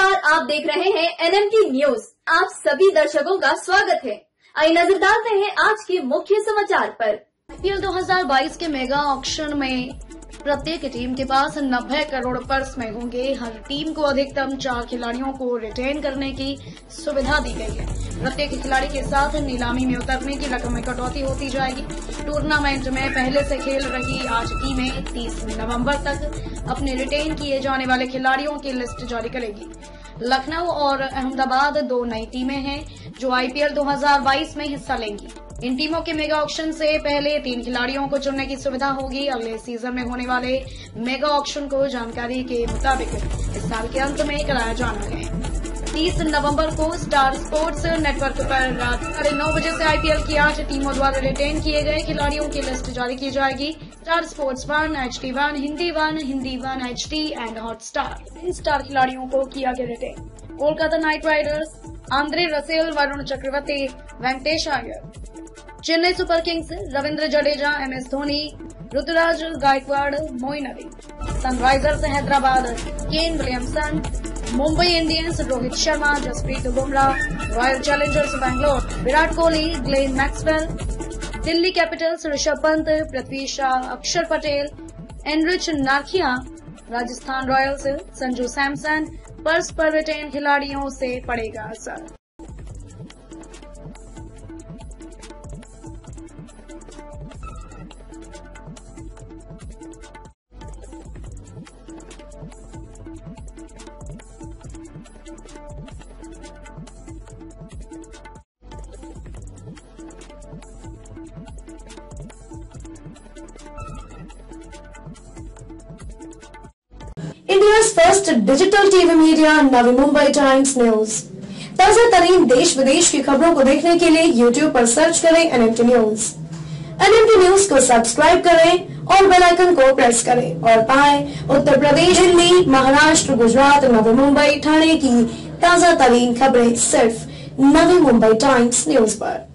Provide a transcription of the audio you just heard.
नमस्कार, आप देख रहे हैं एनएमटी न्यूज। आप सभी दर्शकों का स्वागत है। आइए नजर डालते हैं आज के मुख्य समाचार पर। आईपीएल 2022 के मेगा ऑक्शन में प्रत्येक टीम के पास 90 करोड़ पर्स में होंगे। हर टीम को अधिकतम 4 खिलाड़ियों को रिटेन करने की सुविधा दी गई है। प्रत्येक खिलाड़ी के साथ नीलामी में उतरने की रकम में कटौती होती जाएगी। टूर्नामेंट में पहले से खेल रही 8 टीमें 30 नवंबर तक अपने रिटेन किए जाने वाले खिलाड़ियों की लिस्ट जारी करेगी। लखनऊ और अहमदाबाद 2 नई टीमें हैं जो आईपीएल 2022 में हिस्सा लेंगी। इन टीमों के मेगा ऑक्शन से पहले 3 खिलाड़ियों को चुनने की सुविधा होगी। अगले सीजन में होने वाले मेगा ऑक्शन को जानकारी के मुताबिक इस साल के अंत में कराया जाना है। 30 नवंबर को स्टार स्पोर्ट्स नेटवर्क पर रात 9:30 बजे से आईपीएल की 8 टीमों द्वारा रिटेन किए गए खिलाड़ियों की लिस्ट जारी की जाएगी। Star Sports 1, HD1, Hindi 1, HD and Hotstar. इन स्टार खिलाड़ियों को किया गया retain. Kolkata Knight Riders, Andre Russell, Varun Chakravarthy, Venkatesh Iyer. Chennai Super Kings, Ravindra Jadeja, MS Dhoni, Ruturaj Gaikwad, Moeen Ali. Sunrisers Hyderabad, Kane Williamson. Mumbai Indians, Rohit Sharma, Jasprit Bumrah. Royal Challengers Bangalore, Virat Kohli, Glenn Maxwell. Delhi Capitals, Rishabh Pant, Prithvi Shaw, Axar Patel, Anrich Nortje. Rajasthan Royals, Sanju Samson. Purse पर रिटेन खिलाड़ियों से पड़ेगा असर। India's first digital TV media Navi Mumbai Times News. ताजा तरीन देश विदेश की खबरों को देखने के लिए YouTube पर सर्च करें एनएमटी न्यूज। एनएमटी न्यूज को सब्सक्राइब करें और बेल आइकन को प्रेस करें और पाएं उत्तर प्रदेश, दिल्ली, महाराष्ट्र, गुजरात, नवी मुंबई, ठाणे की ताजा तरीन खबरें सिर्फ नवी मुंबई टाइम्स न्यूज पर।